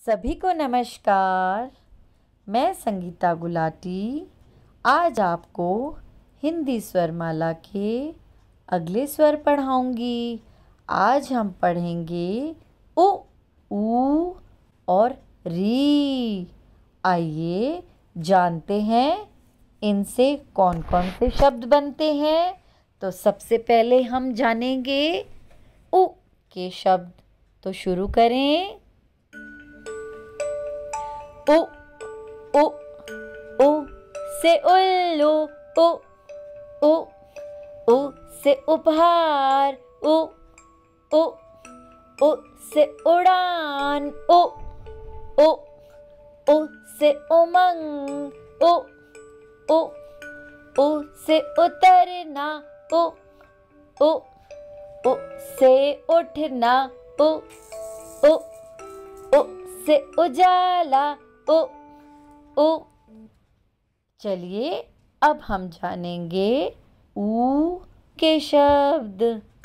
सभी को नमस्कार। मैं संगीता गुलाटी आज आपको हिंदी स्वरमाला के अगले स्वर पढ़ाऊंगी। आज हम पढ़ेंगे उ, ऊ और री। आइए जानते हैं इनसे कौन कौन से शब्द बनते हैं। तो सबसे पहले हम जानेंगे उ के शब्द। तो शुरू करें। उ उ उ से उल्लू, उ उ उ से उपहार, उ उ उ से उड़ान, उ उ उ से उमंग, उ उ उ से उतरना, उ उ उ से उठना, उ उ उ से उजाला, उ उ। चलिए अब हम जानेंगे ऊ के शब्द।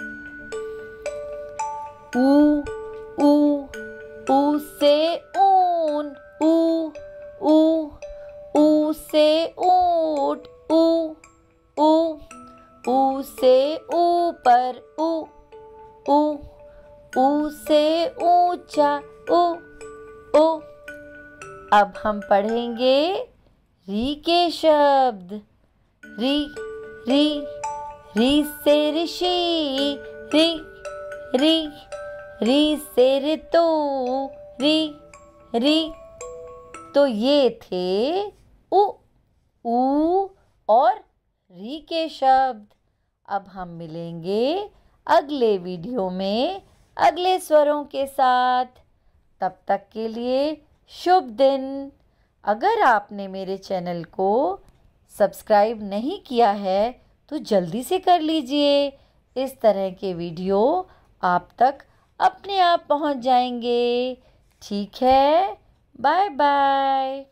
ऊ ऊ ऊ से ऊन, ऊ ऊ ऊ से ऊंट, ऊ ऊ ऊ से ऊपर, ऊ ऊ ऊ से ऊंचा, ऊ ऊ। अब हम पढ़ेंगे री के शब्द। री री री से ऋषि, री री री से ऋतु, री री। तो ये थे उ, ऊ और री के शब्द। अब हम मिलेंगे अगले वीडियो में अगले स्वरों के साथ। तब तक के लिए शुभ दिन। अगर आपने मेरे चैनल को सब्सक्राइब नहीं किया है तो जल्दी से कर लीजिए। इस तरह के वीडियो आप तक अपने आप पहुंच जाएंगे। ठीक है, बाय बाय।